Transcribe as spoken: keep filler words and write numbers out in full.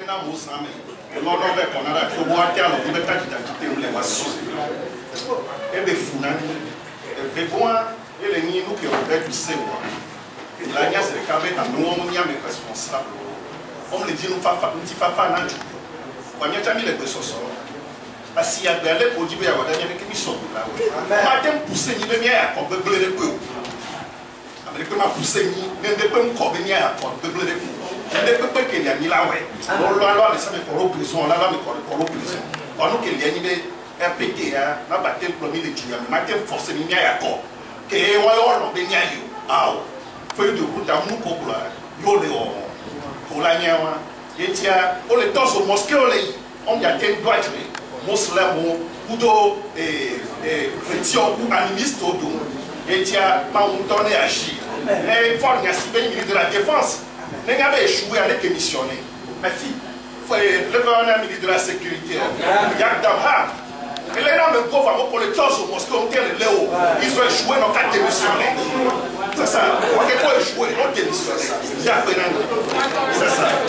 na mo same e no no be konara fi wo ate alo be ta d'identité ou les wassos e be funani e be boa ele ni no que o be tu se wa la nya se ka be ta no mo nya me responsable on le dit nous fa fa ti fa fa na kwa nya tami le be soso asi ya be le ko jibe ya wada nya me kimi so la ma tem pousser ni be mi ya ko be ble de ko avec ma pousser ni ne de pe ko be ni ya ko be ble de ko ne pe pe ke ni la we lo lo lo me sabe ko prison la la me ko ko prison onu ke ni be R P T ya na ba tem promis de tuya ma tem forcer ni ya ko ke wa yo no be ni ayo aw foi de route à mu ko bla yo le o ko la nya wa yetia o le toso mosquée o le on ya tem droit musulman ou eh chrétien ou animiste ou do yetia ma un tonne agir les forces nationales de la défense n'est pas échoué avec émissionné mais si le gouvernement ministre de la sécurité Yak Damha et les gens me prouvent pour les tosos mosquées on tient le léo ils ont échoué dans quatre démissionné c'est ça on est pas échoué on démissionné c'est ça